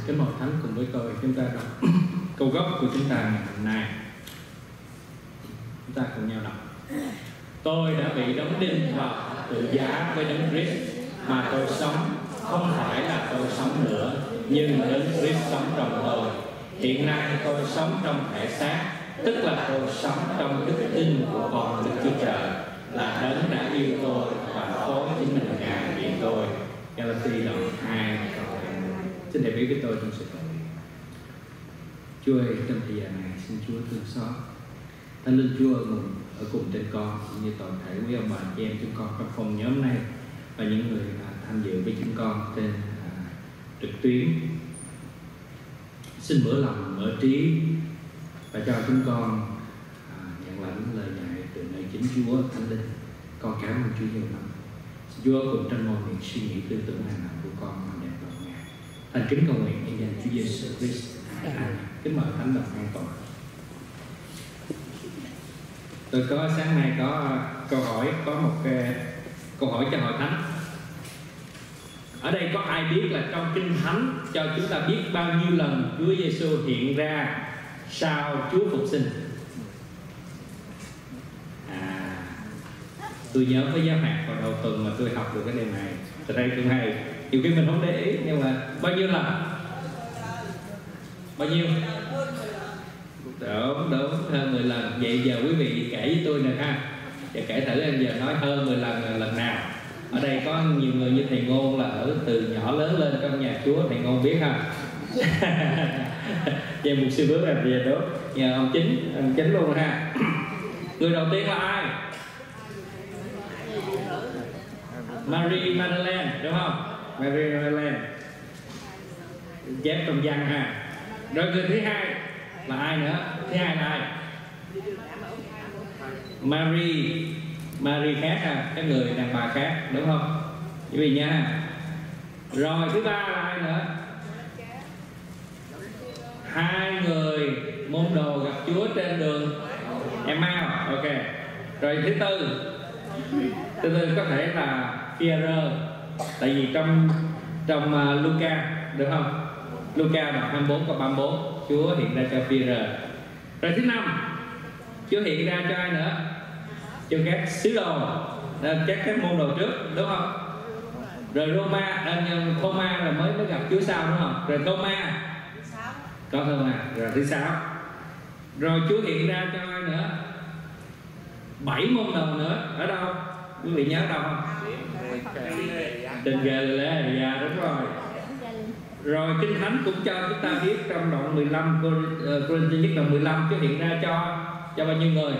Kính mời Thánh cùng với tôi chúng ta đọc câu gốc của chúng ta ngày hôm nay. Chúng ta cùng nhau đọc. Tôi đã bị đóng đinh vào tự giá với Đấng Christ, mà tôi sống không phải là tôi sống nữa, nhưng Đấng Christ sống trong tôi. Hiện nay tôi sống trong thể xác, tức là tôi sống trong đức tin của con Đức Chúa Trời, là Đấng đã yêu tôi và phó chính mình Ngài vì tôi. Galatia đoạn 2 câu 20. Xin hãy biết với tôi trong sự cầu nguyện. Chúa ơi, trong thời gian này xin Chúa thương xót. Thánh Linh Chúa ở cùng trên con, cũng như toàn thể quý ông bà chị em chúng con trong phòng nhóm này và những người tham dự với chúng con trên trực tuyến. Xin mở lòng, mở trí và cho chúng con nhận lãnh lời dạy từ nơi chính Chúa Thánh Linh. Con cảm ơn Chúa nhiều lắm. Chúa cùng tranh ngôi miệng suy nghĩ tư tưởng hành động của con mà đẹp lòng Ngài. Thành kính cầu nguyện nhân danh Chúa Giêsu Christ. Amen. Kính mời Thánh đọc an toàn. Tôi có sáng nay có câu hỏi, có một câu hỏi cho hội thánh. Ở đây có ai biết là trong Kinh Thánh cho chúng ta biết bao nhiêu lần Chúa Giêsu hiện ra sau Chúa phục sinh? Tôi nhớ với giáo hạt vào đầu tuần mà tôi học được cái đề này. Từ đây tôi hay, nhiều khi mình không để ý, nhưng mà bao nhiêu lần? Bao nhiêu? Đúng, hơn 10 lần. Vậy giờ quý vị kể với tôi nè ha. Giờ kể thử em giờ nói hơn 10 lần là lần nào? Ở đây có nhiều người như thầy Ngôn là ở từ nhỏ lớn lên trong nhà Chúa, thầy Ngôn biết ha. Vậy một sư bước làm gì đó. Nhờ ông Chính luôn ha. Người đầu tiên là ai? Mary Magdalene, đúng không? Mary Magdalene chép trong văn ha. Rồi người thứ hai là ai nữa? Thứ hai là ai? Mary khác ha, cái người đàn bà khác, đúng không? Quý vị nha. Rồi thứ ba là ai nữa? Hai người môn đồ gặp Chúa trên đường Emmaus. Ok. Rồi thứ tư có thể là Phi-e-rơ, tại vì trong Luca, được không? Luca đoạn 24 câu 34 Chúa hiện ra cho Phi-e-rơ. Rồi thứ năm Chúa hiện ra cho ai nữa? Cho các sứ đồ, các môn đồ trước, đúng không? Rồi Thomas là mới gặp Chúa sau, đúng không? Rồi Thomas có Thomas. Rồi thứ sáu, rồi Chúa hiện ra cho ai nữa? 7 môn đồ nữa. Ở đâu? Quý vị nhớ đâu không? Trên Galilee, đúng rồi. Rồi Kinh Thánh cũng cho chúng ta biết trong đoạn 15 Cô-rinh-thi nhất đoạn 15 Chúa hiện ra cho bao nhiêu người?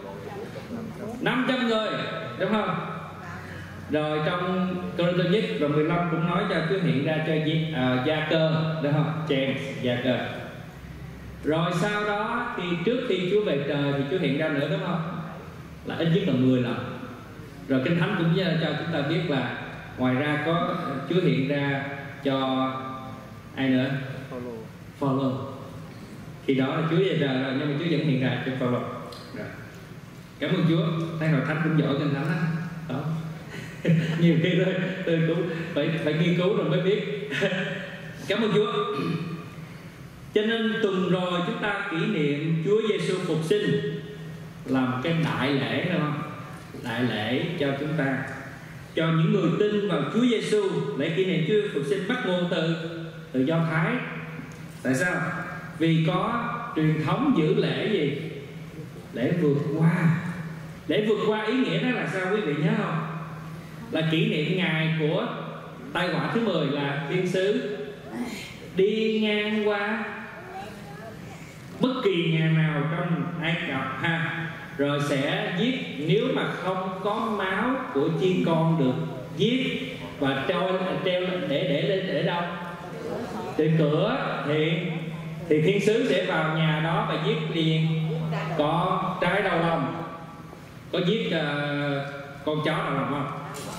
500 người, đúng không? Rồi trong Cô-rinh-thi nhất đoạn 15 cũng nói cho Chúa hiện ra cho Gia-cơ, đúng không? James, Gia-cơ. Rồi sau đó thì trước khi Chúa về trời thì Chúa hiện ra nữa, đúng không? Là ít nhất là 10 lần. Rồi Kinh Thánh cũng cho chúng ta biết là ngoài ra có Chúa hiện ra cho ai nữa? Phaolô. Khi đó là Chúa về trời rồi, nhưng mà Chúa vẫn hiện ra cho Phaolô. Rồi. Cảm ơn Chúa. Thấy hội thánh cũng giỏi Kinh Thánh đó. Nhiều khi tôi cũng phải nghiên cứu rồi mới biết. Cảm ơn Chúa. Cho nên tuần rồi chúng ta kỷ niệm Chúa Giêsu phục sinh là một cái đại lễ, đúng không? Đại lễ cho chúng ta, cho những người tin vào Chúa Giêsu. Lễ kỷ niệm Chúa phục sinh bắt nguồn từ Do Thái. Tại sao? Vì có truyền thống giữ lễ gì? Lễ vượt qua. Lễ vượt qua ý nghĩa đó là sao quý vị nhớ không? Là kỷ niệm ngày của tai họa thứ 10 là thiên sứ đi ngang qua bất kỳ nhà nào trong Ai Cập ha, rồi sẽ giết, nếu mà không có máu của chiên con được giết và treo để lên để đâu? Trên cửa thì thiên sứ sẽ vào nhà đó và giết liền. Có trái đầu lòng, có giết con chó đầu lòng không?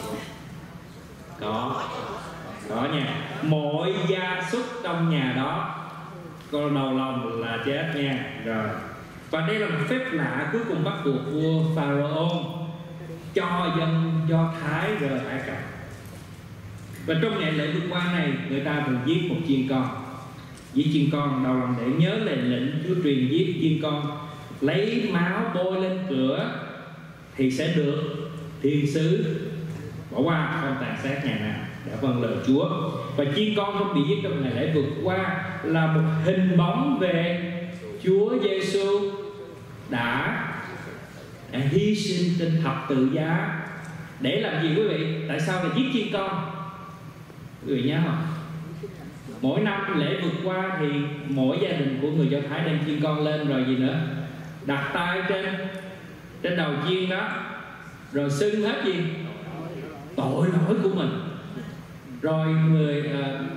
Có nha. Mọi gia súc trong nhà đó con đầu lòng là chết nha. Rồi. Và đây là một phép lạ cuối cùng bắt buộc vua Pharaoh cho dân Do Thái rời Ai Cập. Và trong ngày lễ vượt qua này, người ta thường giết một chiên con. giết chiên con, đầu lòng để nhớ lời lệnh Chúa truyền giết chiên con, lấy máu bôi lên cửa thì sẽ được thiên sứ bỏ qua, không tàn sát nhà nào đã vâng lời Chúa. Và chiên con không bị giết trong ngày lễ vượt qua là một hình bóng về Chúa Giêsu đã hy sinh trên thập tự giá. Để làm gì quý vị? Tại sao là giết chiên con? Quý vị nhớ không? Mỗi năm lễ vượt qua thì mỗi gia đình của người Do Thái đem chiên con lên, rồi gì nữa? Đặt tay trên đầu chiên đó, rồi xưng hết gì? Tội lỗi của mình. Rồi người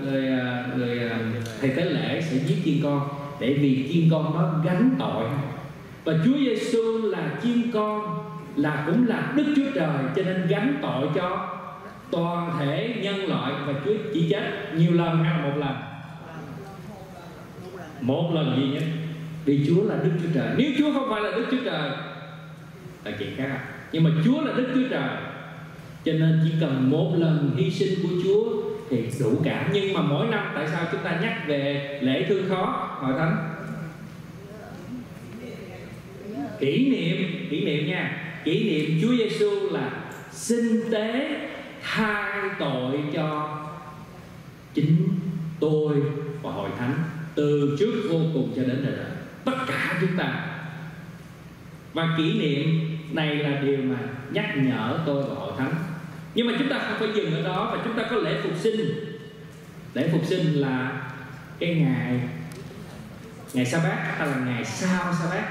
thầy tế lễ sẽ giết chiên con để vì chiên con đó gánh tội. Và Chúa Giêsu là chiên con, là cũng là Đức Chúa Trời, cho nên gánh tội cho toàn thể nhân loại. Và Chúa chỉ chết nhiều lần hay là một lần? Một lần duy nhất. Vì Chúa là Đức Chúa Trời. Nếu Chúa không phải là Đức Chúa Trời là chuyện khác. Nhưng mà Chúa là Đức Chúa Trời, cho nên chỉ cần một lần hy sinh của Chúa thì đủ cả. Nhưng mà mỗi năm tại sao chúng ta nhắc về lễ thương khó Hội Thánh? Kỷ niệm nha. Kỷ niệm Chúa Giêsu là sinh tế thay tội cho chính tôi và Hội Thánh từ trước vô cùng cho đến đời đời, tất cả chúng ta. Và kỷ niệm này là điều mà nhắc nhở tôi và Hội Thánh. Nhưng mà chúng ta không phải dừng ở đó, và chúng ta có lễ phục sinh. Lễ phục sinh là cái ngày sa bát hay là ngày sau sa bát?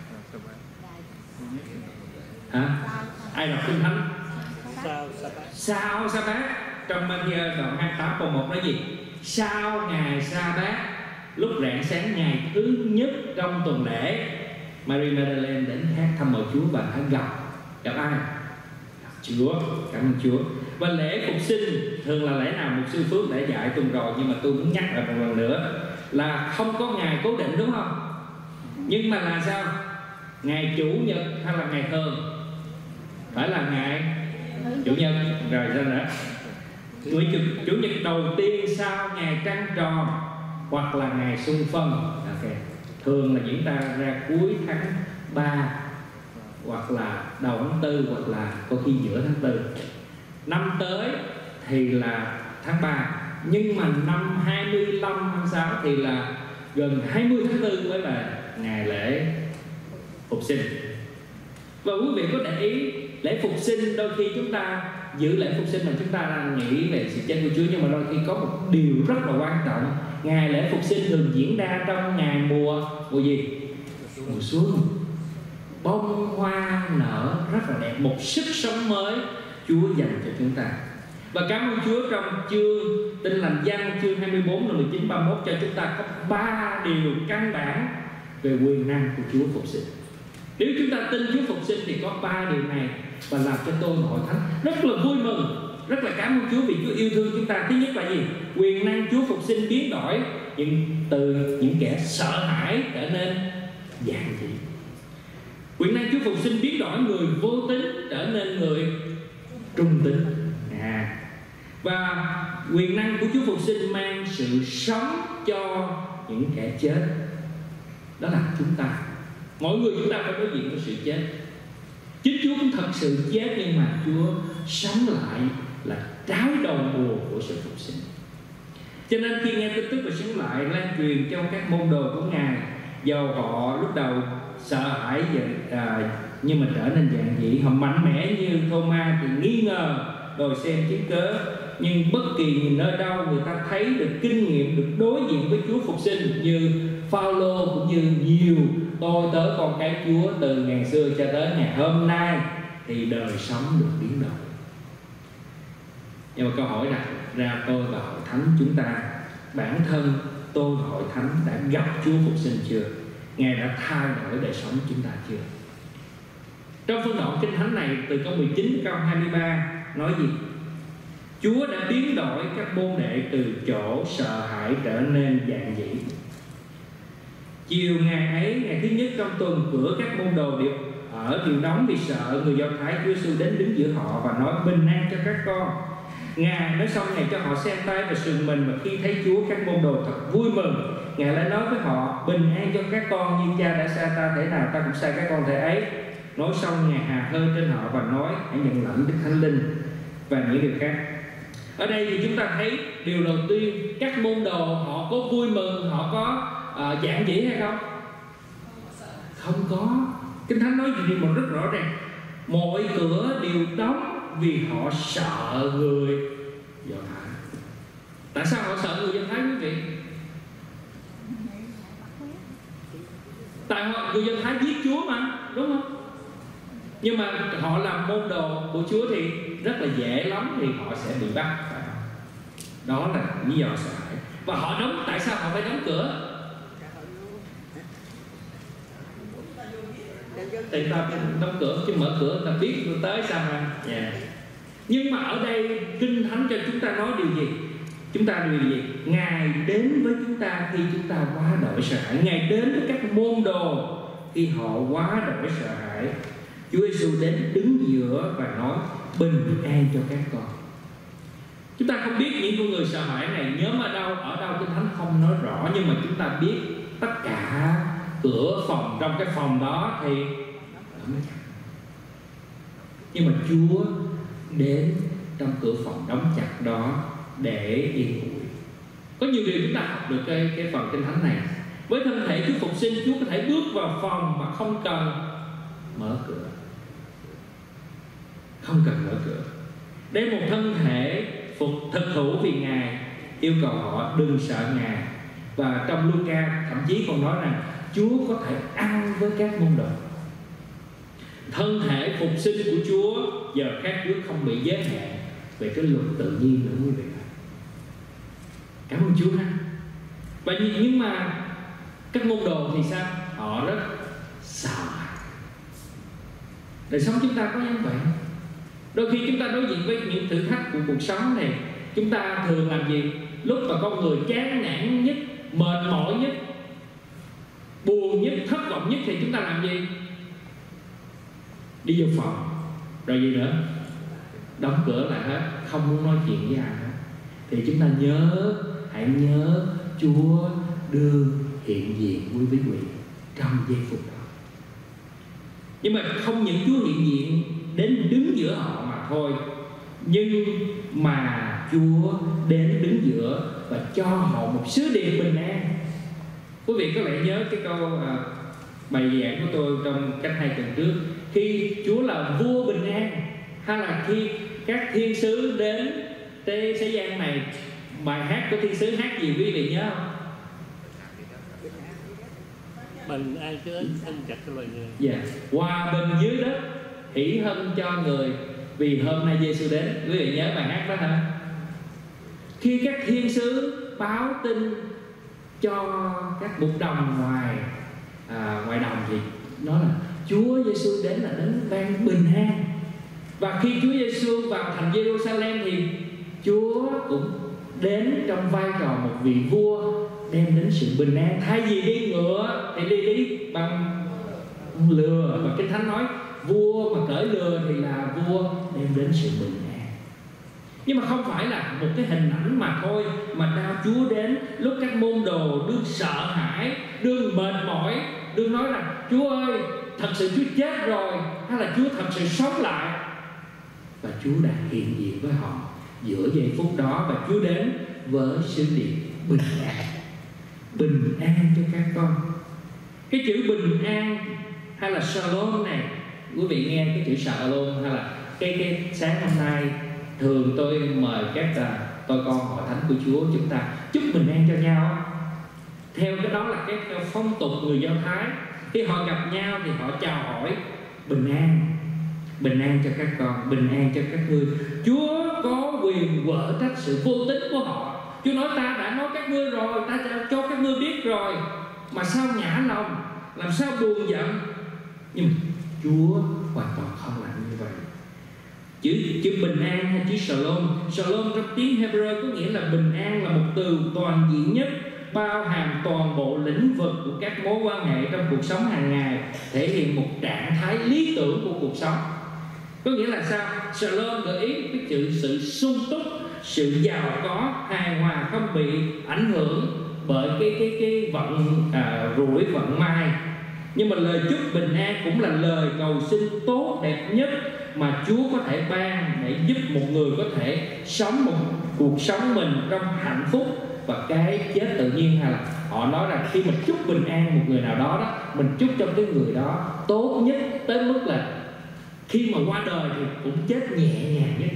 Hả? Ai đọc Kinh Thánh? Sau sa bát. Trong Matthew đoạn 28 câu 1 nói gì? Sau ngày sa bát, lúc rạng sáng ngày thứ nhất trong tuần lễ, Mary Magdalene đến hát thăm mời Chúa và đã gặp ai? Gặp Chúa. Cảm ơn Chúa. Và lễ phục sinh thường là lễ nào? Mục sư Phước đã dạy tuần rồi, nhưng mà tôi muốn nhắc lại một lần nữa là không có ngày cố định, đúng không? Nhưng mà là sao? Ngày Chủ nhật hay là ngày thường? Phải là ngày Chủ nhật. Rồi sao nữa? Chủ nhật đầu tiên sau ngày trăng tròn hoặc là ngày xuân phân. Ok. Thường là diễn ra cuối tháng 3 hoặc là đầu tháng 4 hoặc là có khi giữa tháng 4. Năm tới thì là tháng 3, nhưng mà năm 25 tháng 6 thì là gần 20 tháng 4 mới là ngày lễ phục sinh. Và quý vị có để ý lễ phục sinh đôi khi chúng ta giữ lễ phục sinh mà chúng ta đang nghĩ về sự chết của Chúa, nhưng mà đôi khi có một điều rất là quan trọng. Ngày lễ phục sinh thường diễn ra trong ngày mùa gì? Mùa xuân. Bông hoa nở rất là đẹp, một sức sống mới Chúa dành cho chúng ta. Và cảm ơn Chúa, trong chương Tin Lành Giăng chương 24 đoạn 19 31 cho chúng ta có 3 điều căn bản về quyền năng của Chúa phục sinh. Nếu chúng ta tin Chúa phục sinh thì có 3 điều này, và làm cho tôi và Hội Thánh rất là vui mừng, rất là cảm ơn Chúa vì Chúa yêu thương chúng ta. Thứ nhất là gì? Quyền năng Chúa phục sinh biến đổi từ những kẻ sợ hãi trở nên giản dị. Quyền năng Chúa phục sinh biến đổi người vô tín trở nên người trung tín. Và quyền năng của Chúa phục sinh mang sự sống cho những kẻ chết. Đó là chúng ta. Mỗi người chúng ta phải đối diện với sự chết. Chính Chúa cũng thật sự chết, nhưng mà Chúa sống lại là trái đầu mùa của sự phục sinh. Cho nên khi nghe tin tức về sống lại lan truyền trong các môn đồ của Ngài, dầu họ lúc đầu sợ hãi nhưng mà trở nên giản dị, họ mạnh mẽ như Thomas thì nghi ngờ đòi xem chứng cớ. Nhưng bất kỳ nhìn nơi đâu người ta thấy được kinh nghiệm, được đối diện với Chúa phục sinh như Phaolô cũng như nhiều tôi tớ con cái Chúa từ ngày xưa cho tới ngày hôm nay, thì đời sống được biến đổi. Nhưng mà câu hỏi đặt ra tôi và Hội Thánh chúng ta, bản thân tôi và Hội Thánh đã gặp Chúa phục sinh chưa? Ngài đã thay đổi đời sống chúng ta chưa? Trong phân đoạn Kinh Thánh này từ câu 19 câu 23 nói gì? Chúa đã biến đổi các môn đệ từ chỗ sợ hãi trở nên giản dị. Chiều ngày ấy, ngày thứ nhất trong tuần, cửa các môn đồ đều đóng vì sợ người Do Thái. Chúa Giêsu đến đứng giữa họ và nói bình an cho các con. Ngài nói xong Ngài cho họ xe tay và sườn mình, và khi thấy Chúa các môn đồ thật vui mừng. Ngài lại nói với họ: bình an cho các con, như cha đã sai ta, thể nào ta cũng sai các con thể ấy. Nói xong Ngài hà hơi trên họ và nói: hãy nhận lãnh Đức Thánh Linh và những điều khác. Ở đây thì chúng ta thấy điều đầu tiên, các môn đồ họ có vui mừng, họ có giản dĩ hay không? Không có. Kinh Thánh nói gì một rất rõ ràng: mọi cửa đều đóng vì họ sợ người Do Thái. Tại sao họ sợ người Do Thái quý vị? Tại người Do Thái giết Chúa mà, đúng không? Nhưng mà họ làm môn đồ của Chúa thì rất là dễ lắm thì họ sẽ bị bắt. Đó là lý do sợ hãi. Và họ đóng, tại sao họ phải đóng cửa? Tại ta đóng cửa chứ mở cửa ta biết tôi tới sao mà. Nhưng mà ở đây Kinh Thánh cho chúng ta nói điều gì? Chúng ta điều gì? Ngài đến với chúng ta khi chúng ta quá đổi sợ hãi. Ngài đến với các môn đồ khi họ quá đổi sợ hãi. Chúa Giêsu đến đứng giữa và nói: bình an cho các con. Chúng ta không biết những con người sợ hãi này nhóm ở đâu Kinh Thánh không nói rõ, nhưng mà chúng ta biết tất cả cửa phòng, trong cái phòng đó thì nhưng mà Chúa đến trong cửa phòng đóng chặt đó để yên ủi. Có nhiều điều chúng ta học được cái phần Kinh Thánh này. Với thân thể Chúa phục sinh, Chúa có thể bước vào phòng mà không cần mở cửa. Không cần mở cửa. Để một thân thể thực thụ vì Ngài, yêu cầu họ đừng sợ Ngài. Và trong Luca thậm chí còn nói rằng Chúa có thể ăn với các môn đồ. Thân thể phục sinh của Chúa giờ khác trước không bị giới hạn về cái luật tự nhiên nữa quý vị. Cảm ơn Chúa ha. Và nhưng mà các môn đồ thì sao? Họ rất sợ. Đời sống chúng ta có như vậy. Đôi khi chúng ta đối diện với những thử thách của cuộc sống này, chúng ta thường làm gì? Lúc mà con người chán nản nhất, mệt mỏi nhất, buồn nhất, thất vọng nhất thì chúng ta làm gì? Đi vô phòng. Rồi gì nữa? Đóng cửa lại hết, không muốn nói chuyện với ai hết. Thì chúng ta hãy nhớ Chúa đương hiện diện với quý vị trong giây phút đó. Nhưng mà không những Chúa hiện diện đến đứng giữa họ mà thôi, nhưng mà Chúa đến đứng giữa và cho họ một sứ điệp bình an. Quý vị có lẽ nhớ cái câu bài giảng của tôi trong cách 2 tuần trước, khi Chúa là vua bình an, hay là khi các thiên sứ đến thế gian này, bài hát của thiên sứ hát gì quý vị nhớ không? Bình an cho đến anh chặt cho loài người. Hòa bình dưới đất, hỷ hân cho người, vì hôm nay Giêsu đến. Quý vị nhớ bài hát đó hả? Khi các thiên sứ báo tin cho các mục đồng ngoài đồng thì nói là Chúa Giêsu đến là đến ban bình an. Và khi Chúa Giêsu vào thành Jerusalem thì Chúa cũng đến trong vai trò một vị vua đem đến sự bình an. Thay vì đi ngựa thì đi bằng lừa. Và Kinh Thánh nói vua mà cởi lừa thì là vua đem đến sự bình an. Nhưng mà không phải là một cái hình ảnh mà thôi, mà đao Chúa đến lúc các môn đồ đương sợ hãi, đương mệt mỏi, đương nói rằng Chúa ơi, thật sự Chúa chết rồi, hay là Chúa thật sự sống lại. Và Chúa đã hiện diện với họ giữa giây phút đó, và Chúa đến với sứ điệp bình an. Bình an cho các con. Cái chữ bình an hay là shalom này, quý vị nghe cái chữ shalom hay là cái sáng hôm nay thường tôi mời các tôi con hội thánh của Chúa chúng ta chúc bình an cho nhau. Theo cái đó là cái theo phong tục người Do Thái, khi họ gặp nhau thì họ chào hỏi bình an cho các con, bình an cho các ngươi. Chúa có quyền quở trách sự vô tín của họ. Chúa nói ta đã nói các ngươi rồi, ta đã cho các ngươi biết rồi, mà sao nhã lòng, làm sao buồn giận. Nhưng Chúa hoàn toàn không làm như vậy. Chữ bình an hay chữ shalom trong tiếng Hebrew có nghĩa là bình an là một từ toàn diện nhất, bao hàm toàn bộ lĩnh vực của các mối quan hệ trong cuộc sống hàng ngày, thể hiện một trạng thái lý tưởng của cuộc sống. Có nghĩa là sao? Shalom gợi ý cái chữ sự sung túc, sự giàu có, hài hòa, không bị ảnh hưởng bởi cái vận rủi vận may. Nhưng mà lời chúc bình an cũng là lời cầu xin tốt đẹp nhất mà Chúa có thể ban để giúp một người có thể sống một cuộc sống mình trong hạnh phúc và cái chết tự nhiên. Hay là họ nói rằng khi mình chúc bình an một người nào đó mình chúc cho cái người đó tốt nhất tới mức là khi mà qua đời thì cũng chết nhẹ nhàng nhất.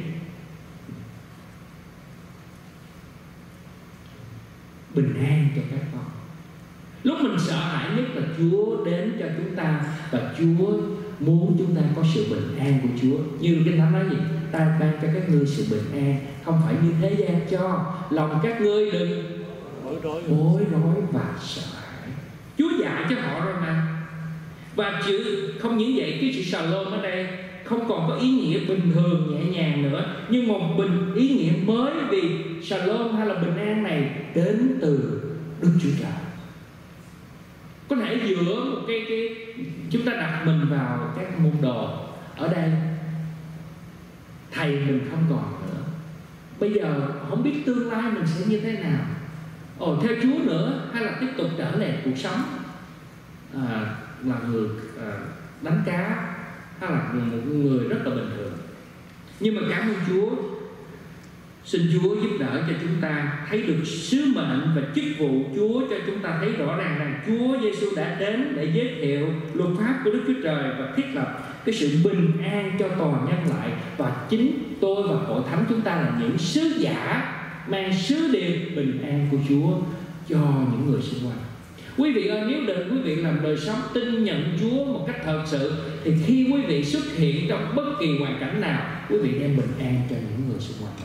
Bình an cho các con. Lúc mình sợ hãi nhất là Chúa đến cho chúng ta, và Chúa muốn chúng ta có sự bình an của Chúa. Như Kinh Thánh nói gì? Ta ban cho các ngươi sự bình an, không phải như thế gian cho. Lòng các ngươi đừng bối rối và sợ hãi. Chúa dạy cho họ rồi mà. Và chữ không những vậy, cái chữ shalom ở đây không còn có ý nghĩa bình thường nhẹ nhàng nữa, nhưng một ý nghĩa mới, vì shalom hay là bình an này đến từ Đức Chúa Trời. Có thể giữa một cái chúng ta đặt mình vào các môn đồ ở đây, thầy mình không còn nữa, bây giờ không biết tương lai mình sẽ như thế nào, theo Chúa nữa, hay là tiếp tục trở lại cuộc sống là người đánh cá, hay là một người rất là bình thường. Nhưng mà cảm ơn Chúa, xin Chúa giúp đỡ cho chúng ta thấy được sứ mệnh và chức vụ Chúa, cho chúng ta thấy rõ ràng rằng Chúa Giêsu đã đến để giới thiệu luật pháp của Đức Chúa Trời và thiết lập cái sự bình an cho toàn nhân loại. Và chính tôi và hội thánh chúng ta là những sứ giả mang sứ điệp bình an của Chúa cho những người xung quanh. Quý vị ơi, nếu định quý vị làm đời sống tin nhận Chúa một cách thật sự, thì khi quý vị xuất hiện trong bất kỳ hoàn cảnh nào, quý vị đem bình an cho những người xung quanh đó.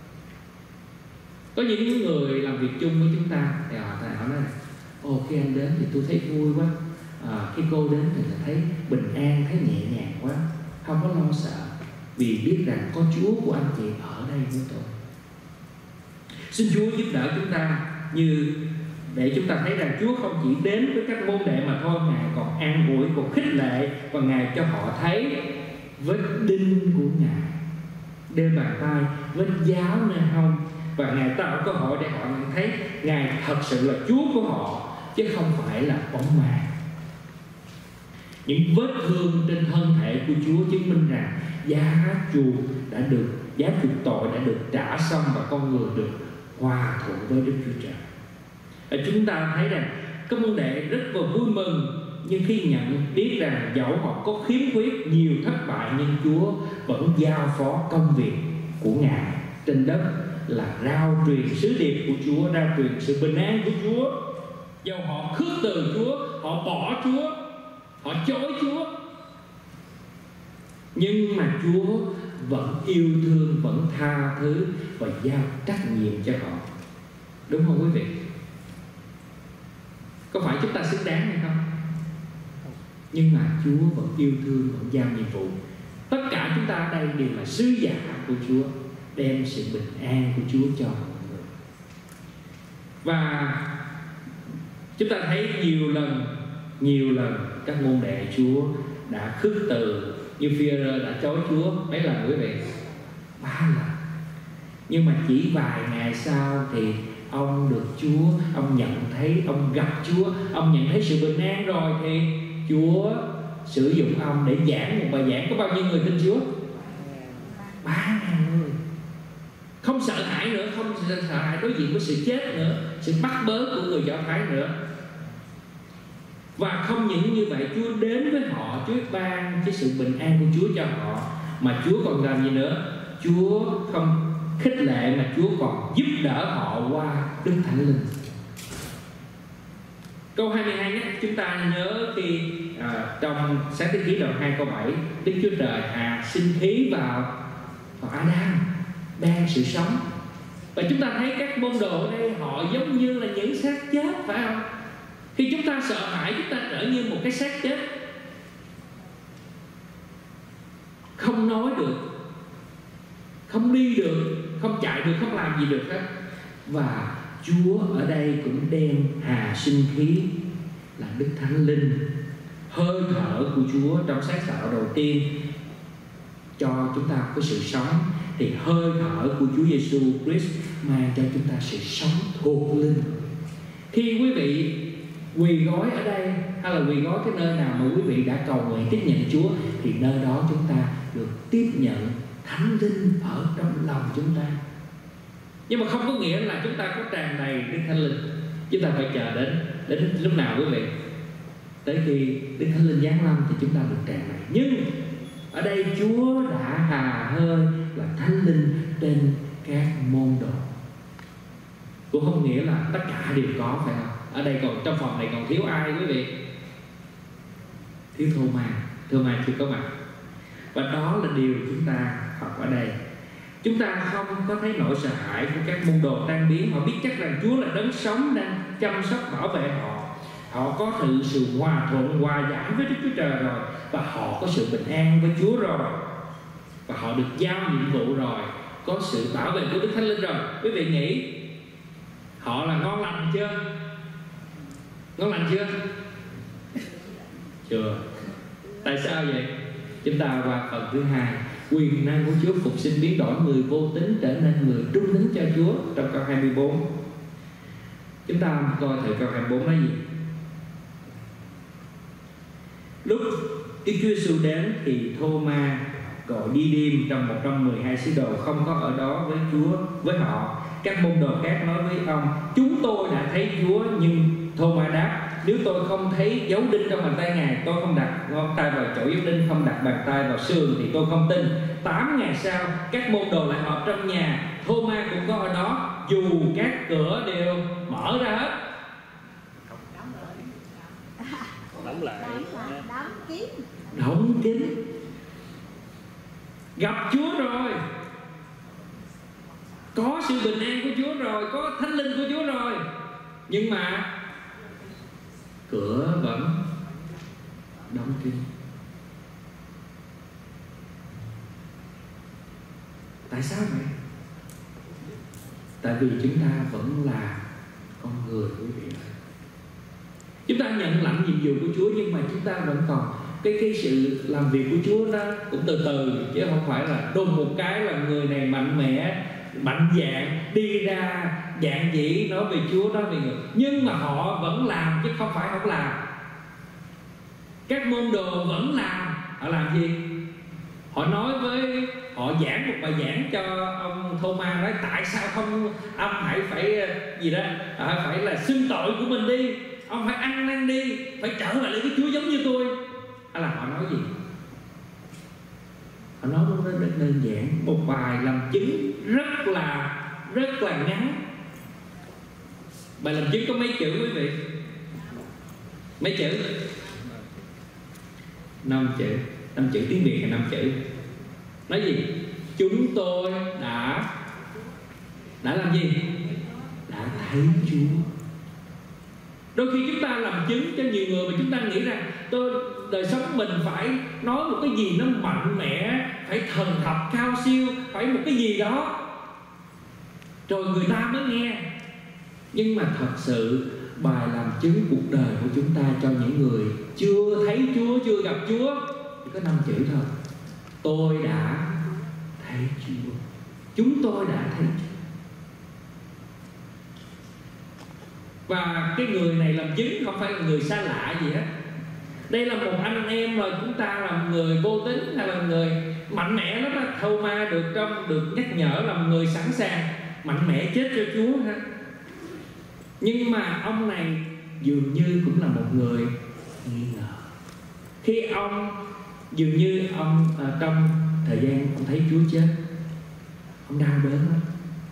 Có những người làm việc chung với chúng ta thì họ nói là khi anh đến thì tôi thấy vui quá, khi cô đến thì là thấy bình an, thấy nhẹ nhàng quá, không có lo sợ, vì biết rằng có Chúa của anh chị ở đây với tôi. Xin Chúa giúp đỡ chúng ta, như để chúng ta thấy rằng Chúa không chỉ đến với các môn đệ mà thôi, Ngài còn an ủi, còn khích lệ, và Ngài cho họ thấy vết đinh của Ngài đeo bàn tay, vết giáo nơi hông, và Ngài tạo cơ hội để họ nhận thấy Ngài thật sự là Chúa của họ, chứ không phải là bóng ma. Những vết thương trên thân thể của Chúa chứng minh rằng giá chuộc tội đã được trả xong, và con người được hòa thuận với Đức Chúa Trời. Chúng ta thấy rằng các môn đệ rất là vui mừng, nhưng khi nhận biết rằng dẫu họ có khiếm khuyết, nhiều thất bại, nhưng Chúa vẫn giao phó công việc của Ngài trên đất là rao truyền sứ điệp của Chúa, rao truyền sự bình an của Chúa. Dẫu họ khước từ Chúa, họ bỏ Chúa, họ chối Chúa, nhưng mà Chúa vẫn yêu thương, vẫn tha thứ và giao trách nhiệm cho họ. Đúng không quý vị? Có phải chúng ta xứng đáng hay không? Nhưng mà Chúa vẫn yêu thương, vẫn giao nhiệm vụ. Tất cả chúng ta ở đây đều là sứ giả của Chúa, đem sự bình an của Chúa cho mọi người. Và chúng ta thấy nhiều lần các môn đệ Chúa đã khước từ, như Phi-e-rơ đã chối Chúa mấy lần quý vị? 3 lần. Nhưng mà chỉ vài ngày sau thì ông được Chúa, ông nhận thấy, ông gặp Chúa, ông nhận thấy sự bình an rồi, thì Chúa sử dụng ông để giảng một bài giảng. Có bao nhiêu người tin Chúa? 3.000 người. Không sợ hãi nữa, không sợ hãi đối diện với sự chết nữa, sự bắt bớ của người Do Thái nữa. Và không những như vậy, Chúa đến với họ, Chúa ban cái sự bình an của Chúa cho họ, mà Chúa còn làm gì nữa? Chúa không khích lệ mà Chúa còn giúp đỡ họ qua Đức Thánh Linh. Câu 22 nhé, chúng ta nhớ khi trong Sáng Thế Ký đoạn 2 câu 7, Đức Chúa Trời hạ sinh khí vào Adam, ban sự sống. Và chúng ta thấy các môn đồ ở đây họ giống như là những xác chết, phải không? Khi chúng ta sợ hãi, chúng ta trở như một cái xác chết, không nói được, không đi được, không chạy được, không làm gì được hết. Và Chúa ở đây cũng đem hà sinh khí là Đức Thánh Linh, hơi thở của Chúa trong sáng tạo đầu tiên cho chúng ta có sự sống. Thì hơi thở của Chúa Giêsu Christ mang cho chúng ta sự sống thuộc linh. Khi quý vị quỳ gối ở đây hay là quỳ gối cái nơi nào mà quý vị đã cầu nguyện tiếp nhận Chúa, thì nơi đó chúng ta được tiếp nhận Thánh Linh ở trong lòng chúng ta. Nhưng mà không có nghĩa là chúng ta có tràn đầy Đức Thánh Linh. Chúng ta phải chờ đến lúc nào quý vị? Tới khi Đức Thánh Linh giáng lâm thì chúng ta được tràn đầy. Nhưng ở đây Chúa đã hà hơi là Thánh Linh trên các môn đồ. Cũng không nghĩa là tất cả đều có, phải không? Ở đây còn trong phòng này còn thiếu ai quý vị? Thiếu Thô-ma chưa có mặt. Và đó là điều chúng ta học ở đây. Chúng ta không có thấy nỗi sợ hãi của các môn đồ tan biến. Họ biết chắc rằng Chúa là đấng sống đang chăm sóc bảo vệ họ. Họ có sự hòa thuận, hòa giải với Đức Chúa Trời rồi, và họ có sự bình an với Chúa rồi, và họ được giao nhiệm vụ rồi, có sự bảo vệ của Đức Thánh Linh rồi. Quý vị nghĩ họ là ngon lành chưa? Ngon lành chưa? Chưa. Tại sao vậy? Chúng ta qua phần thứ hai. Quyền năng của Chúa phục sinh biến đổi người vô tính trở nên người trung tín cho Chúa, trong câu 24. Chúng ta coi thử câu 24 nói gì. Lúc Đức Chúa Giêsu đến thì Thô-ma gọi Đi-điêm trong 112 sứ đồ không có ở đó với Chúa với họ. Các môn đồ khác nói với ông: chúng tôi đã thấy Chúa. Nhưng Thô-ma đáp: nếu tôi không thấy dấu đinh trong bàn tay Ngài, tôi không đặt ngón tay vào chỗ dấu đinh, không đặt bàn tay vào sườn, thì tôi không tin. 8 ngày sau, các môn đồ lại họp trong nhà. Thô-ma cũng có ở đó, dù các cửa đều mở ra hết. Đóng kín. Gặp Chúa rồi, có sự bình an của Chúa rồi, có Thánh Linh của Chúa rồi, nhưng mà cửa vẫn đóng kín. Tại sao vậy? Tại vì chúng ta vẫn là con người, quý vị. Chúng ta nhận lãnh nhiệm vụ của Chúa, nhưng mà chúng ta vẫn còn cái sự làm việc của Chúa nó cũng từ từ, chứ không phải là đùng một cái là người này mạnh mẽ, mạnh dạn đi ra dạng dĩ nói về Chúa, nói về người. Nhưng mà họ vẫn làm chứ không phải không làm. Các môn đồ vẫn làm. Họ làm gì? Họ nói với, họ giảng một bài giảng cho ông Thô-ma, nói tại sao không ông phải gì đó, phải là xưng tội của mình đi, ông phải ăn năn đi, phải trở lại với Chúa giống như tôi. Hay là họ nói gì? Họ nói nó rất đơn giản, một bài làm chứng rất là ngắn. Bài làm chứng có mấy chữ quý vị? Mấy chữ? 5 chữ. 5 chữ tiếng Việt là 5 chữ. Nói gì? Chúng tôi đã làm gì? Đã thấy Chúa. Đôi khi chúng ta làm chứng cho nhiều người mà chúng ta nghĩ rằng đời sống mình phải nói một cái gì nó mạnh mẽ, phải thần thập cao siêu, phải một cái gì đó rồi người ta mới nghe. Nhưng mà thật sự bài làm chứng cuộc đời của chúng ta cho những người chưa thấy Chúa, chưa gặp Chúa chỉ có 5 chữ thôi. Tôi đã thấy Chúa. Chúng tôi đã thấy Chúa. Và cái người này làm chứng không phải là người xa lạ gì hết. Đây là một anh em rồi, chúng ta là người vô tính hay là người mạnh mẽ lắm á. Thô-ma được nhắc nhở là người sẵn sàng mạnh mẽ chết cho Chúa ha. Nhưng mà ông này dường như cũng là một người nghi ngờ. Khi ông dường như ông trong thời gian ông thấy Chúa chết, ông đau đớn lắm.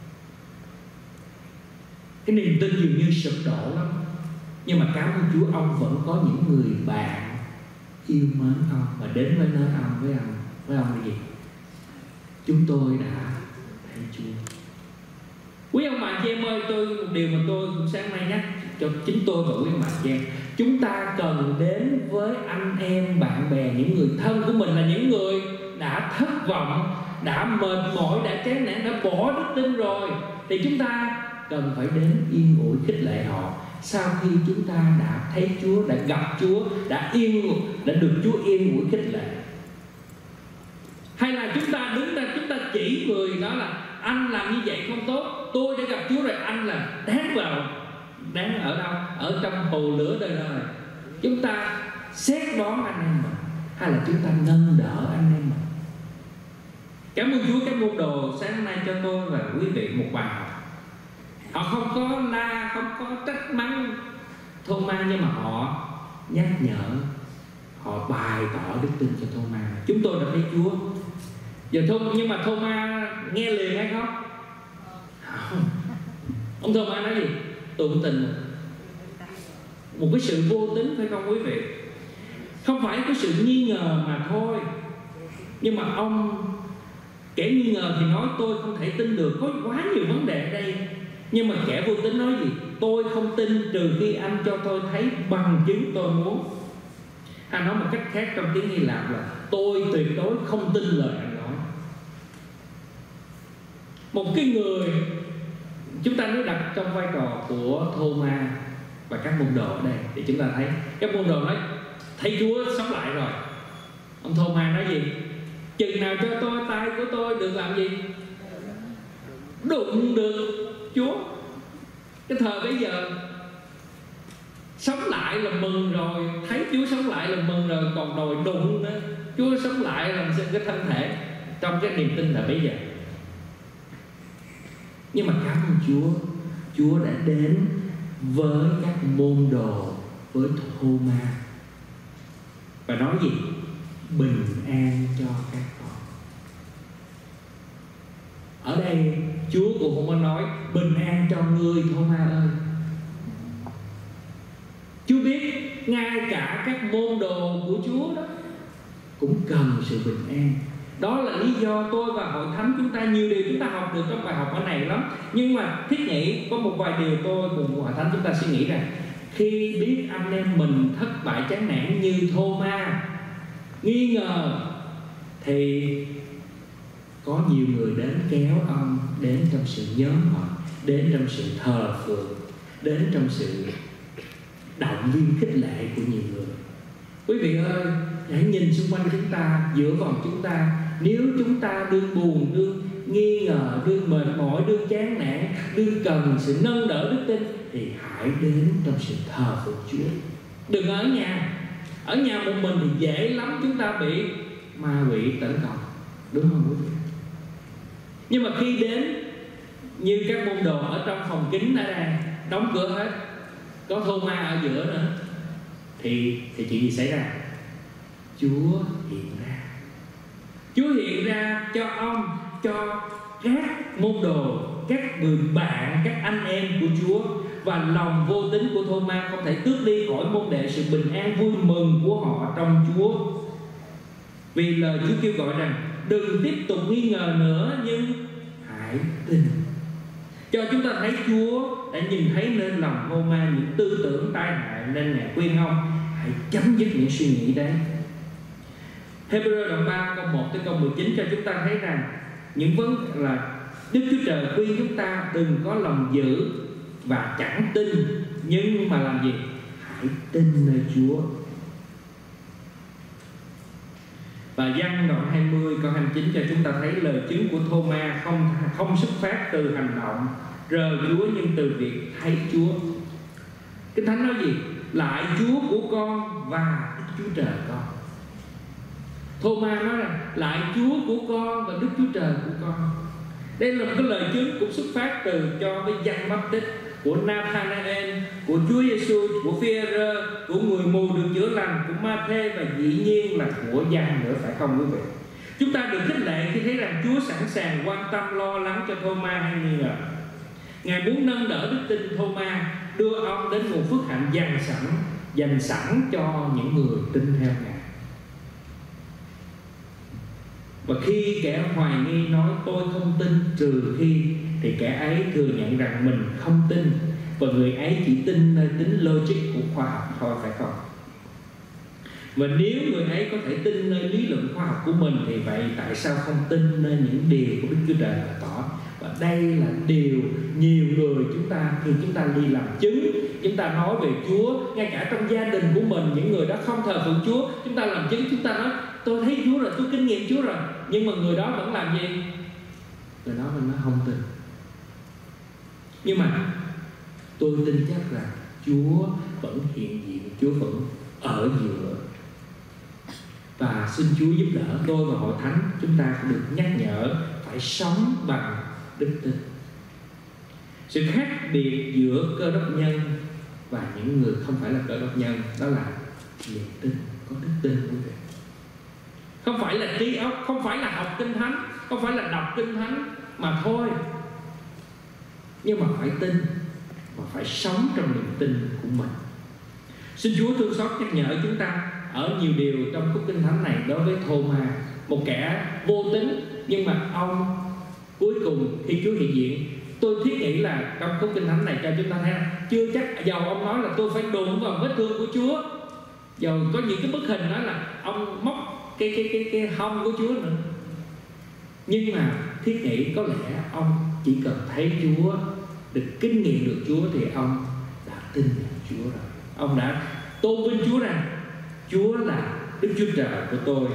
Cái niềm tin dường như sụp đổ lắm. Nhưng mà cảm ơn Chúa, ông vẫn có những người bạn yêu mến ông và đến với nơi ông với ông là gì? Chúng tôi đã thấy Chúa. Quý ông bà chị em ơi, một điều mà tôi cũng sáng nay nhắc cho chính tôi và quý ông bà chị em, chúng ta cần đến với anh em, bạn bè, những người thân của mình là những người đã thất vọng, đã mệt mỏi, đã chán nản, đã bỏ đức tin rồi, thì chúng ta cần phải đến yên ủi khích lệ họ. Sau khi chúng ta đã thấy Chúa, đã gặp Chúa, đã được Chúa yên ủi khích lệ. Hay là chúng ta đứng ra chúng ta chỉ người đó là anh làm như vậy không tốt, tôi đã gặp Chúa rồi, anh là đáng vào đang ở đâu? Ở trong hồ lửa đời đời. Chúng ta xét đoán anh em mình, hay là chúng ta nâng đỡ anh em mình? Cảm ơn Chúa, các môn đồ sáng hôm nay cho tôi và quý vị một bài học. Họ không có la, không có trách mắng Thô-ma, nhưng mà họ nhắc nhở, họ bày tỏ đức tin cho Thô-ma. Chúng tôi đã thấy Chúa. Nhưng mà Thô-ma nghe liền hay không? Không. Ông Thô-ma nói gì? Tôi cũng tin. Một cái sự vô tín, phải không quý vị? Không phải cái sự nghi ngờ mà thôi. Nhưng mà ông kẻ nghi ngờ thì nói tôi không thể tin được. Có quá nhiều vấn đề ở đây. Nhưng mà kẻ vô tín nói gì? Tôi không tin trừ khi anh cho tôi thấy bằng chứng tôi muốn. Anh nói một cách khác trong tiếng Hy Lạp là tôi tuyệt đối không tin lời anh nói. Một cái người, chúng ta nếu đặt trong vai trò của Thô-ma và các môn đồ ở đây, thì chúng ta thấy các môn đồ nói thấy Chúa sống lại rồi. Ông Thô-ma nói gì? Chừng nào cho tôi, tay của tôi được làm gì? Đụng được Chúa. Cái thời bây giờ sống lại là mừng rồi, thấy Chúa sống lại là mừng rồi, còn đòi đụng nữa. Chúa sống lại làm sao cái thân thể trong cái niềm tin là bây giờ. Nhưng mà cảm ơn Chúa, Chúa đã đến với các môn đồ, với Thô-ma và nói gì? Bình an cho các con. Ở đây Chúa cũng không có nói bình an cho ngươi Thô-ma ơi. Chúa biết ngay cả các môn đồ của Chúa đó cũng cần sự bình an. Đó là lý do tôi và hội thánh chúng ta nhiều điều chúng ta học được trong bài học ở này lắm. Nhưng mà thiết nghĩ có một vài điều tôi cùng hội thánh chúng ta suy nghĩ rằng khi biết anh em mình thất bại chán nản như Thô-ma, nghi ngờ, thì có nhiều người đến kéo ông, đến trong sự nhóm họp, đến trong sự thờ phượng, đến trong sự động viên khích lệ của nhiều người. Quý vị ơi, hãy nhìn xung quanh chúng ta, giữa vòng chúng ta. Nếu chúng ta đương buồn, đương nghi ngờ, đương mệt mỏi, đương chán nản, đương cần sự nâng đỡ đức tin, thì hãy đến trong sự thờ phượng Chúa. Đừng ở nhà. Ở nhà một mình thì dễ lắm chúng ta bị ma quỷ tấn công, đúng không quý vị? Nhưng mà khi đến như các môn đồ ở trong phòng kín ở đây, đóng cửa hết, có Thô-ma ở giữa nữa, thì chuyện gì xảy ra? Chúa hiện ra. Chúa hiện ra cho ông, cho các môn đồ, các người bạn, các anh em của Chúa. Và lòng vô tín của Thô-ma không thể tước đi khỏi môn đệ sự bình an vui mừng của họ trong Chúa. Vì lời Chúa kêu gọi rằng đừng tiếp tục nghi ngờ nữa, nhưng hãy tin. Cho chúng ta thấy Chúa đã nhìn thấy lên lòng Thô-ma những tư tưởng tai hại, nên Ngài khuyên ông hãy chấm dứt những suy nghĩ đấy. Hebrew đoạn 3 câu 1 tới câu 19 cho chúng ta thấy rằng những vấn là Đức Chúa Trời khuyên chúng ta đừng có lòng dữ và chẳng tin, nhưng mà làm gì? Hãy tin nơi Chúa. Và Giăng đoạn 20 câu 29 cho chúng ta thấy lời chứng của Thô-ma không xuất phát từ hành động rờ Chúa, nhưng từ việc thấy Chúa. Kinh Thánh nói gì? Lại Chúa của con và Đức Chúa Trời con. Thô-ma nói rằng lại Chúa của con và Đức Chúa Trời của con. Đây là một cái lời chứng cũng xuất phát từ cho với Giăng Báp-tít, của Nathanael, của Chúa Giêsu, của Phi-e-rơ, của người mù được chữa lành, của Ma-thê, và dĩ nhiên là của Giăng nữa, phải không quý vị? Chúng ta được khích lệ khi thấy rằng Chúa sẵn sàng quan tâm lo lắng cho Thô-ma hay nghi ngờ. Ngài muốn nâng đỡ đức tin Thô-ma, đưa ông đến nguồn phước hạnh dành sẵn cho những người tin theo Ngài. Và khi kẻ hoài nghi nói tôi không tin trừ khi, thì kẻ ấy thừa nhận rằng mình không tin, và người ấy chỉ tin nơi tính logic của khoa học thôi, phải không? Và nếu người ấy có thể tin nơi lý luận khoa học của mình, thì vậy tại sao không tin nơi những điều của Đức Chúa Trời bày tỏ? Và đây là điều nhiều người chúng ta, khi chúng ta đi làm chứng, chúng ta nói về Chúa, ngay cả trong gia đình của mình, những người đó không thờ phượng Chúa, chúng ta làm chứng, chúng ta nói tôi thấy Chúa rồi, tôi kinh nghiệm Chúa rồi, nhưng mà người đó vẫn làm gì? Người đó mình nói không tin. Nhưng mà tôi tin chắc rằng Chúa vẫn hiện diện, Chúa vẫn ở giữa. Và xin Chúa giúp đỡ tôi và hội thánh chúng ta được nhắc nhở phải sống bằng đức tin. Sự khác biệt giữa cơ đốc nhân và những người không phải là cơ đốc nhân đó là niềm tin, có đức tin quý vị. Không phải là trí óc, không phải là học kinh thánh, không phải là đọc kinh thánh mà thôi, nhưng mà phải tin và phải sống trong niềm tin của mình. Xin Chúa thương xót nhắc nhở chúng ta ở nhiều điều trong khúc kinh thánh này. Đối với Thô-ma, một kẻ vô tín, nhưng mà ông cuối cùng khi Chúa hiện diện, tôi thiết nghĩ là trong khúc kinh thánh này cho chúng ta thấy chưa chắc, dầu ông nói là tôi phải đụng vào vết thương của Chúa, dầu có những cái bức hình đó là ông móc cái hông của Chúa nữa, nhưng mà thiết nghĩ có lẽ ông chỉ cần thấy Chúa, được kinh nghiệm được Chúa thì ông đã tin nhận Chúa rồi. Ông đã tôn vinh Chúa rằng Chúa là Đức Chúa Trời của tôi,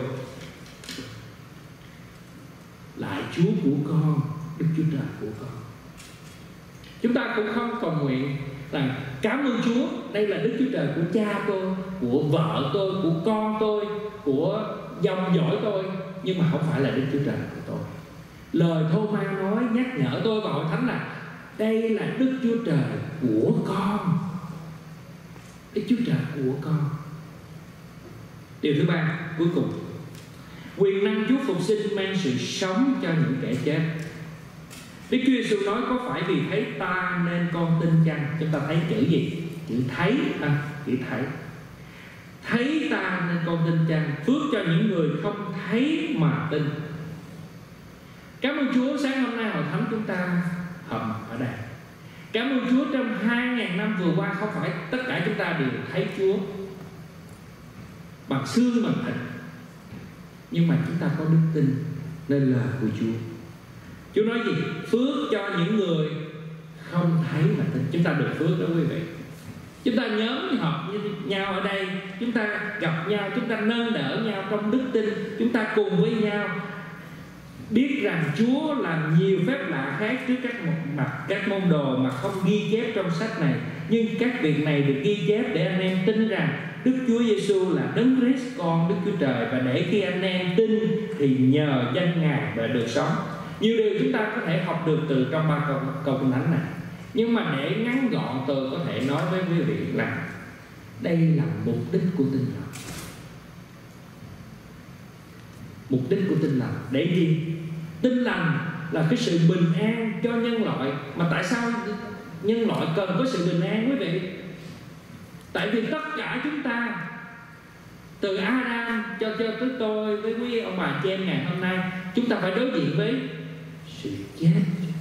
lại Chúa của con, Đức Chúa Trời của con. Chúng ta cũng không cầu nguyện rằng cảm ơn Chúa, đây là Đức Chúa Trời của cha tôi, của vợ tôi, của con tôi, của dòng dõi tôi, nhưng mà không phải là Đức Chúa Trời của tôi. Lời Thô-ma nói nhắc nhở tôi và hội thánh là đây là Đức Chúa Trời của con, Đức Chúa Trời của con. Điều thứ ba, cuối cùng, quyền năng Chúa phục sinh mang sự sống cho những kẻ chết. Đức Chúa Giêsu nói có phải vì thấy ta nên con tin chăng? Chúng ta thấy chữ gì? Chữ thấy, chữ thấy. Thấy ta nên con tin chăng? Phước cho những người không thấy mà tin. Cảm ơn Chúa sáng hôm nay hội thánh chúng ta họp ở đây. Cảm ơn Chúa trong 2000 năm vừa qua không phải tất cả chúng ta đều thấy Chúa bằng xương bằng thịt, nhưng mà chúng ta có đức tin nên lời của Chúa. Chúa nói gì? Phước cho những người không thấy mà tin. Chúng ta được phước đó quý vị. Chúng ta nhóm họp với nhau ở đây, chúng ta gặp nhau, chúng ta nâng đỡ nhau trong đức tin, chúng ta cùng với nhau biết rằng Chúa làm nhiều phép lạ khác trước các môn đồ mà không ghi chép trong sách này, nhưng các việc này được ghi chép để anh em tin rằng Đức Chúa Giêsu là Đấng Christ, con Đức Chúa Trời, và để khi anh em tin thì nhờ danh Ngài mà được sống. Nhiều điều chúng ta có thể học được từ trong 3 câu kinh thánh này, nhưng mà để ngắn gọn tôi có thể nói với quý vị rằng đây là mục đích của Tin Lành. Mục đích của Tin Lành để gì? Tin Lành là cái sự bình an cho nhân loại. Mà tại sao nhân loại cần có sự bình an quý vị? Tại vì tất cả chúng ta từ Adam cho tới tôi với quý ông bà chị em ngày hôm nay, chúng ta phải đối diện với sự chết.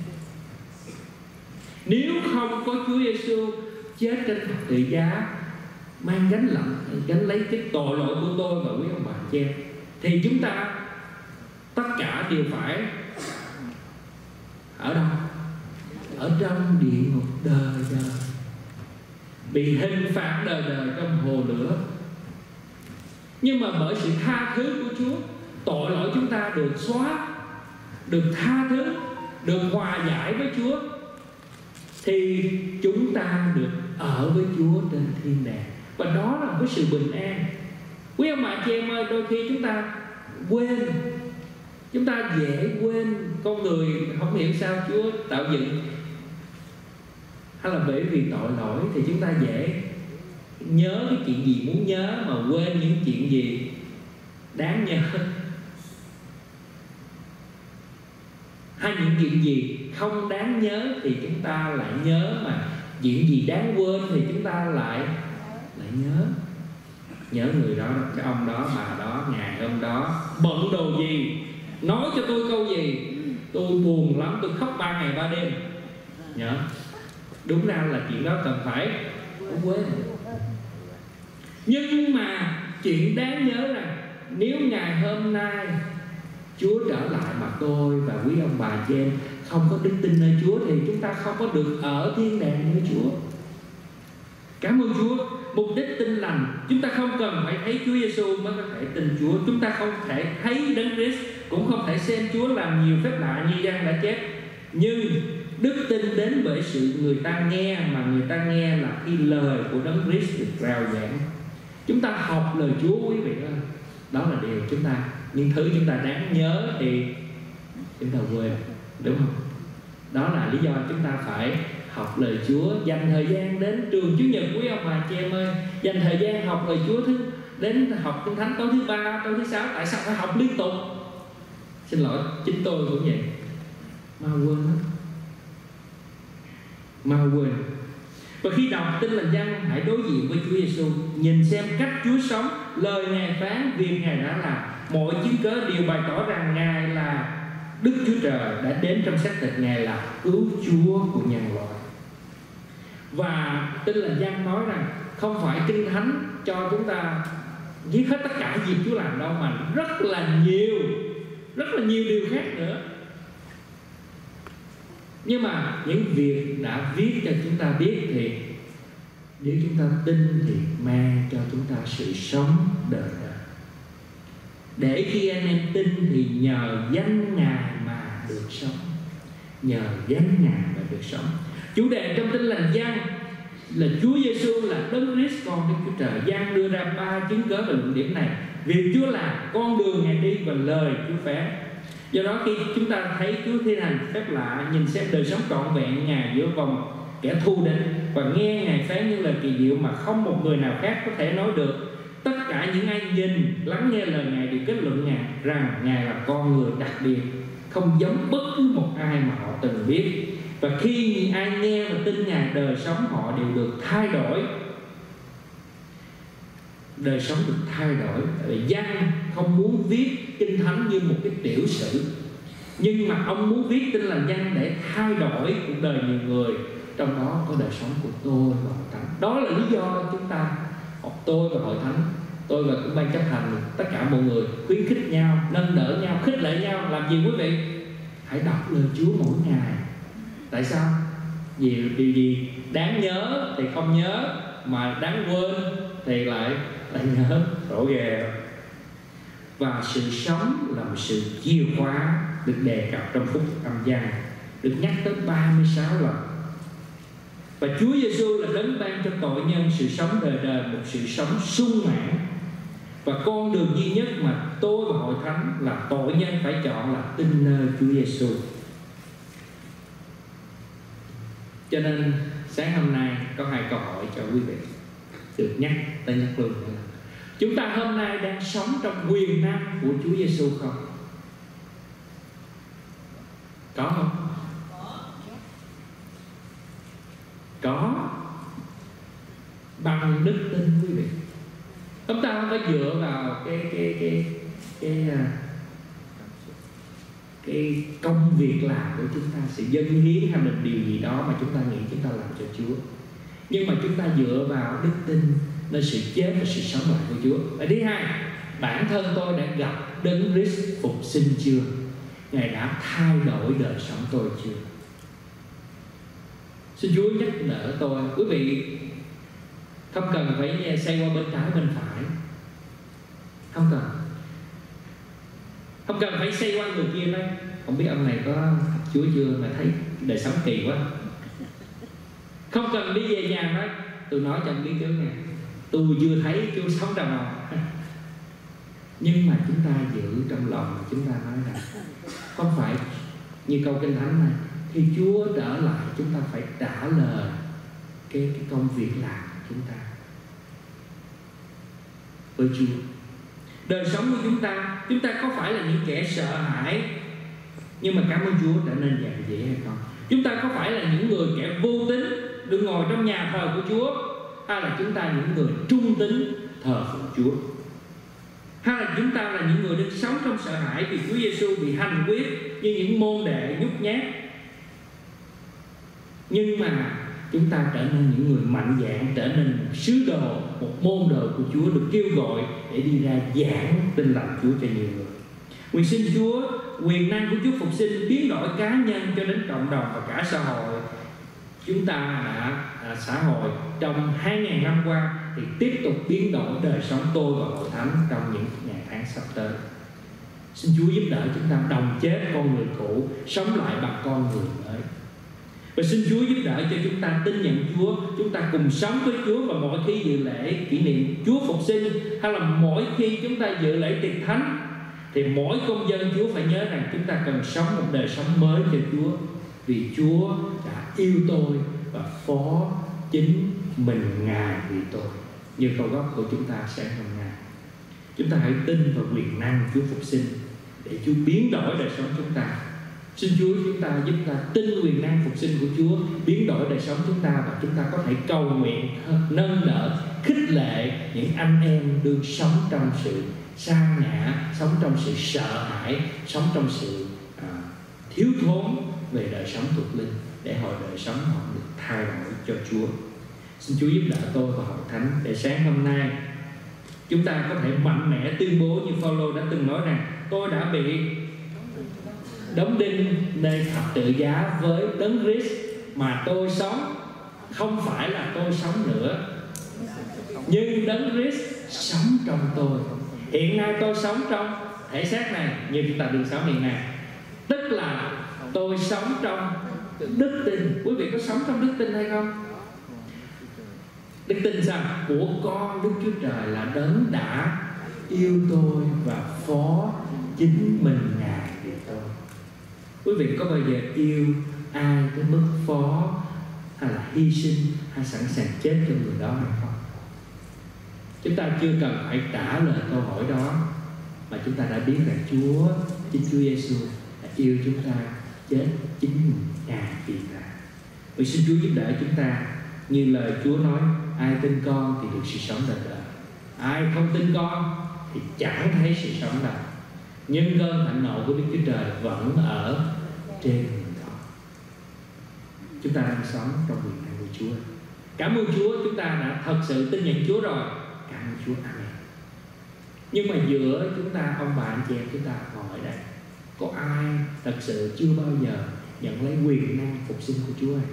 Nếu không có Chúa Giêsu chết trên thập tự giá, mang gánh lấy cái tội lỗi của tôi và quý ông bà chị em, thì chúng ta tất cả đều phải ở đâu? Ở trong địa ngục đời đời, bị hình phạt đời đời trong hồ lửa. Nhưng mà bởi sự tha thứ của Chúa, tội lỗi chúng ta được xóa, được tha thứ, được hòa giải với Chúa, thì chúng ta được ở với Chúa trên thiên đàng. Và đó là cái sự bình an. Quý ông bà chị em ơi, đôi khi chúng ta quên, chúng ta dễ quên. Con người không hiểu sao Chúa tạo dựng, hay là bởi vì tội lỗi thì chúng ta dễ nhớ cái chuyện gì muốn nhớ mà quên những chuyện gì đáng nhớ, hay những chuyện gì không đáng nhớ thì chúng ta lại nhớ, mà chuyện gì đáng quên thì chúng ta lại nhớ người đó, cái ông đó, bà đó, ngày hôm đó bận đồ gì, nói cho tôi câu gì, tôi buồn lắm, tôi khóc 3 ngày 3 đêm. Nhớ. Đúng ra là chuyện đó cần phải quên. Nhưng mà chuyện đáng nhớ là nếu ngày hôm nay Chúa trở lại mà tôi và quý ông bà chị em không có đức tin nơi Chúa thì chúng ta không có được ở thiên đàng với Chúa. Cảm ơn Chúa. Mục đích Tin Lành, chúng ta không cần phải thấy Chúa Giêsu mới có thể tin Chúa. Chúng ta không thể thấy Đấng Christ, cũng không thể xem Chúa làm nhiều phép lạ như Giăng đã chép. Nhưng Đức tin đến bởi sự người ta nghe, mà người ta nghe là khi lời của Đấng Christ được rao giảng. Chúng ta học lời Chúa quý vị ơi, đó là điều chúng ta, những thứ chúng ta đáng nhớ thì chúng ta quên, đúng không? Đó là lý do chúng ta phải học lời Chúa, dành thời gian đến trường Chủ nhật, quý ông bà chị em ơi, dành thời gian học lời Chúa, đến học Kinh Thánh tối thứ ba, tối thứ sáu. Tại sao phải học liên tục? Xin lỗi, chính tôi cũng vậy, mau quên lắm, mau quên. Và khi đọc Tin Lành Dân, hãy đối diện với Chúa Giêsu, nhìn xem cách Chúa sống, lời Ngài phán, việc Ngài đã làm. Mọi chứng cớ đều bày tỏ rằng Ngài là Đức Chúa Trời đã đến trong xác thịt, Ngài là cứu Chúa của nhân loại. Và Tin Lành Dân nói rằng không phải Kinh Thánh cho chúng ta viết hết tất cả việc Chúa làm đâu, mà rất là nhiều điều khác nữa. Nhưng mà những việc đã viết cho chúng ta biết thì nếu chúng ta tin thì mang cho chúng ta sự sống đời đời. Để khi anh em tin thì nhờ danh Ngài mà được sống, nhờ danh Ngài mà được sống. Chủ đề trong Tin Lành Dân là Chúa Giêsu là Đấng Christ, con Đức Chúa Trời. Giăng đưa ra 3 chứng cớ về luận điểm này: việc Chúa làm, con đường Ngài đi và lời Chúa phán. Do đó khi chúng ta thấy Chúa thi hành phép lạ, nhìn xem đời sống trọn vẹn Ngài giữa vòng kẻ thù địch, và nghe Ngài phán những lời kỳ diệu mà không một người nào khác có thể nói được, tất cả những ai nhìn lắng nghe lời Ngài đều kết luận Ngài rằng Ngài là con người đặc biệt, không giống bất cứ một ai mà họ từng biết. Và khi ai nghe và tin Ngài, đời sống họ đều được thay đổi. Đời sống được thay đổi. Giăng không muốn viết Kinh Thánh như một cái tiểu sử, nhưng mà ông muốn viết Tin Lành Dân để thay đổi cuộc đời nhiều người, trong đó có đời sống của tôi và Hội Thánh. Đó là lý do chúng ta học tôi và Hội Thánh, tôi và cũng ban chấp hành, tất cả mọi người khuyến khích nhau, nâng đỡ nhau, khích lệ nhau. Làm gì quý vị? Hãy đọc lời Chúa mỗi ngày. Tại sao? Điều gì đáng nhớ thì không nhớ, mà đáng quên thì lại nhớ, rõ ghê. Và sự sống là một sự chìa khóa được đề cập trong phúc âm Giăng, được nhắc tới 36 lần. Và Chúa Giêsu là đấng ban cho tội nhân sự sống đời đời, một sự sống sung mãn. Và con đường duy nhất mà tôi và Hội Thánh là tội nhân phải chọn là tin nơi Chúa Giêsu. Cho nên sáng hôm nay có 2 câu hỏi cho quý vị được nhắc luôn nữa. Chúng ta hôm nay đang sống trong quyền năng của Chúa Giêsu không? Có không? Có. Bằng đức tin quý vị. Chúng ta không phải dựa vào cái công việc làm của chúng ta, sự dâng hiến hay là điều gì đó mà chúng ta nghĩ chúng ta làm cho Chúa. Nhưng mà chúng ta dựa vào đức tin nơi sự chết và sự sống lại của Chúa. Và thứ hai, bản thân tôi đã gặp Đấng Christ phục sinh chưa? Ngài đã thay đổi đời sống tôi chưa? Xin Chúa nhắc nhở tôi. Quý vị không cần phải xoay qua bên trái bên phải, không cần phải xoay qua người kia nói không biết ông này có Chúa chưa mà thấy đời sống kỳ quá. Không cần đi về nhà nói tôi nói cho ông biết trước nè, tôi chưa thấy Chúa sống trong lòng. Nhưng mà chúng ta giữ trong lòng, chúng ta nói rằng không phải như câu Kinh Thánh này, khi Chúa trở lại chúng ta phải trả lời cái công việc làm của chúng ta với Chúa. Đời sống của chúng ta có phải là những kẻ sợ hãi nhưng mà cảm ơn Chúa trở nên giản dị hay không? Chúng ta có phải là những người kẻ vô tín được ngồi trong nhà thờ của Chúa, hay là chúng ta những người trung tín thờ phượng Chúa? Hay là chúng ta là những người đang sống trong sợ hãi vì Chúa Giêsu bị hành quyết như những môn đệ nhút nhát, nhưng mà chúng ta trở nên những người mạnh dạn, trở nên một sứ đồ, một môn đồ của Chúa, được kêu gọi để đi ra giảng tin lành Chúa cho nhiều người. Nguyện xin Chúa, quyền năng của Chúa phục sinh biến đổi cá nhân cho đến cộng đồng và cả xã hội. Chúng ta đã xã hội trong 2000 năm qua thì tiếp tục biến đổi đời sống tôi và Hội Thánh trong những ngày tháng sắp tới. Xin Chúa giúp đỡ chúng ta đồng chết con người cũ, sống lại bằng con người mới. Và xin Chúa giúp đỡ cho chúng ta tin nhận Chúa, chúng ta cùng sống với Chúa. Và mỗi khi dự lễ kỷ niệm Chúa phục sinh, hay là mỗi khi chúng ta dự lễ tiệc thánh, thì mỗi công dân Chúa phải nhớ rằng chúng ta cần sống một đời sống mới cho Chúa, vì Chúa đã yêu tôi và phó chính mình Ngài vì tôi, như câu gốc của chúng ta sáng hôm nay. Chúng ta hãy tin vào quyền năng Chúa phục sinh để Chúa biến đổi đời sống chúng ta. Xin Chúa chúng ta giúp ta tin quyền năng phục sinh của Chúa biến đổi đời sống chúng ta, và chúng ta có thể cầu nguyện, nâng đỡ, khích lệ những anh em đương sống trong sự sa ngã, sống trong sự sợ hãi, sống trong sự thiếu thốn về đời sống thuộc linh, để họ đời sống họ được thay đổi cho Chúa. Xin Chúa giúp đỡ tôi và hội thánh để sáng hôm nay chúng ta có thể mạnh mẽ tuyên bố như Phaolô đã từng nói rằng: tôi đã bị đóng đinh nơi thập tự giá với Đấng Christ, mà tôi sống không phải là tôi sống nữa, nhưng Đấng Christ sống trong tôi. Hiện nay tôi sống trong thể xác này như chúng ta đương sống hiện nay, tức là tôi sống trong đức tin. Quý vị có sống trong đức tin hay không? Đức tin sao? Của con Đức Chúa Trời là Đấng đã yêu tôi và phó chính mình Ngài vì tôi. Quý vị có bao giờ yêu ai tới mức phó, hay là hy sinh, hay sẵn sàng chết cho người đó hay không? Chúng ta chưa cần phải trả lời câu hỏi đó, mà chúng ta đã biết rằng chính Chúa Giêsu đã yêu chúng ta, chết chính Ngài vì ta. Vì xin Chúa giúp đỡ chúng ta, như lời Chúa nói: ai tin con thì được sự sống đời đời, ai không tin con thì chẳng thấy sự sống đâu. Nhưng cơn thạnh nộ của Đức Chúa Trời vẫn ở trên người đó. Chúng ta đang sống trong quyền năng của Chúa. Cảm ơn Chúa, chúng ta đã thật sự tin nhận Chúa rồi. Cảm ơn Chúa, amen. Nhưng mà giữa chúng ta, ông bà anh chị em, chúng ta hỏi đây: có ai thật sự chưa bao giờ nhận lấy quyền năng phục sinh của Chúa hay?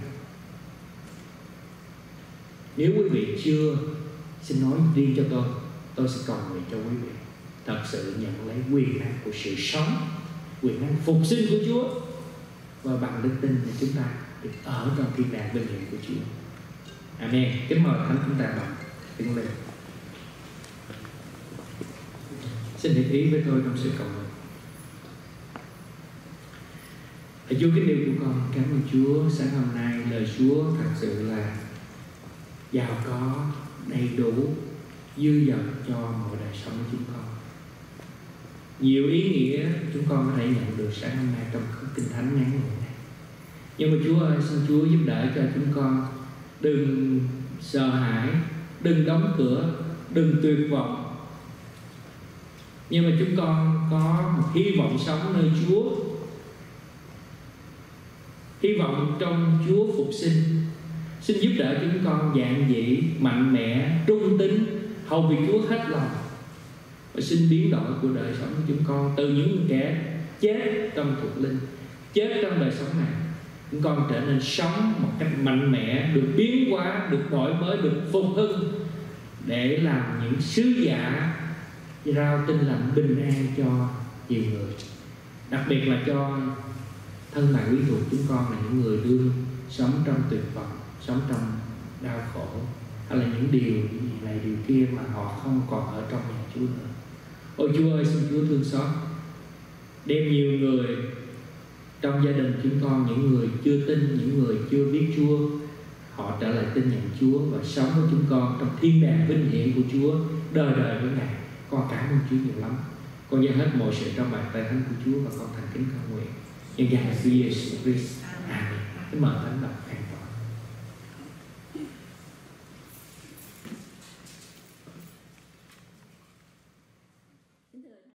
Nếu quý vị chưa, xin nói riêng cho tôi sẽ cầu nguyện cho quý vị thật sự nhận lấy quyền năng của sự sống, quyền năng phục sinh của Chúa, và bằng đức tin thì chúng ta được ở trong thiên đàng vinh hiển của Chúa. Amen. Kính mời thánh chúng ta bằng tiếng lên. Xin hiệp ý với tôi trong sự cầu nguyện. Hãy Chúa kính yêu của con, cảm ơn Chúa sáng hôm nay lời Chúa thật sự là giàu có, đầy đủ, dư dật cho mọi đời sống của chúng con. Nhiều ý nghĩa chúng con có thể nhận được sáng hôm nay trong kinh thánh ngắn ngủi này. Nhưng mà Chúa ơi, xin Chúa giúp đỡ cho chúng con đừng sợ hãi, đừng đóng cửa, đừng tuyệt vọng. Nhưng mà chúng con có một hy vọng sống nơi Chúa, hy vọng trong Chúa phục sinh. Xin giúp đỡ chúng con giản dị, mạnh mẽ, trung tín, hầu việc Chúa hết lòng. Và xin biến đổi của đời sống của chúng con từ những kẻ chết trong thuộc linh, chết trong đời sống này, chúng con trở nên sống một cách mạnh mẽ, được biến hóa, được đổi mới, được phục hưng, để làm những sứ giả rao tin lành bình an cho nhiều người. Đặc biệt là cho thân bạn quý thuộc chúng con là những người đương sống trong tuyệt vọng, sống trong đau khổ, hay là những điều này điều kia mà họ không còn ở trong nhà Chúa nữa. Ôi Chúa ơi, xin Chúa thương xót, đem nhiều người trong gia đình chúng con, những người chưa tin, những người chưa biết Chúa, họ trở lại tin nhận Chúa và sống với chúng con trong thiên đàng vinh hiển của Chúa đời đời với Ngài. Con cảm ơn Chúa nhiều lắm. Con dâng hết mọi sự trong bàn tay thánh của Chúa và con thành kính cầu nguyện nhân danh Chúa Giêsu Christ. Amen. Mời thánh đọc.